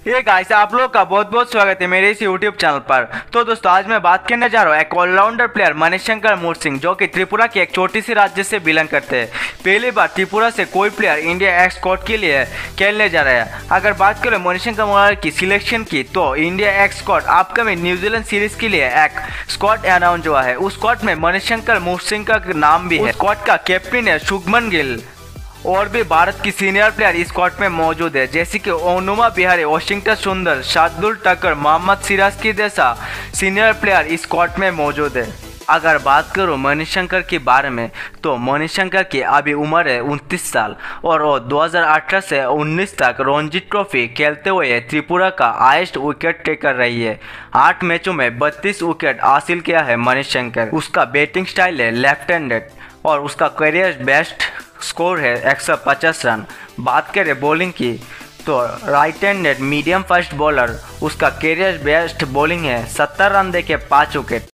ये गाइस, आप लोग का बहुत बहुत स्वागत है मेरे इस यूट्यूब चैनल पर। तो दोस्तों, आज मैं बात करने जा रहा हूँ एक ऑलराउंडर प्लेयर मणिशंकर मूर्सिंह, जो कि त्रिपुरा की एक छोटी सी राज्य से बिलोंग करते हैं। पहली बार त्रिपुरा से कोई प्लेयर इंडिया एक्स स्क्वाड के लिए खेलने जा रहा है। अगर बात करें मणिशंकर मूर्सिंह की सिलेक्शन की, तो India x squad upcoming New Zealand series के लिए एक स्क्वाड अनाउंस हुआ है। उस स्क्वाड में मणिशंकर मूर्सिंह का नाम भी है। स्क्वाड का कैप्टन है शुभमन गिल, और भी भारत की सीनियर प्लेयर इस स्क्वाड में मौजूद है, जैसे कि ओनुमा बिहारी, वाशिंगटन सुंदर, शार्दुल ठाकुर, मोहम्मद सिराज की जैसा सीनियर प्लेयर इस स्क्वाड में मौजूद है। अगर बात करूं मणिशंकर के बारे में, तो मणिशंकर की अभी उम्र है 29 साल और वो 2018 से 19 तक रणजी ट्रॉफी खेलते हुए त्रिपुरा का हाईएस्ट विकेट टेकर रही है। 8 मैचों में 32 विकेट हासिल किया है मणिशंकर। उसका बैटिंग स्टाइल है लेफ्ट हैंडेड और उसका करियर बेस्ट स्कोर है 150 रन। बात करें बॉलिंग की, तो right handed medium fast bowler, उसका करियर बेस्ट बॉलिंग है 70 रन देके 5 विकेट।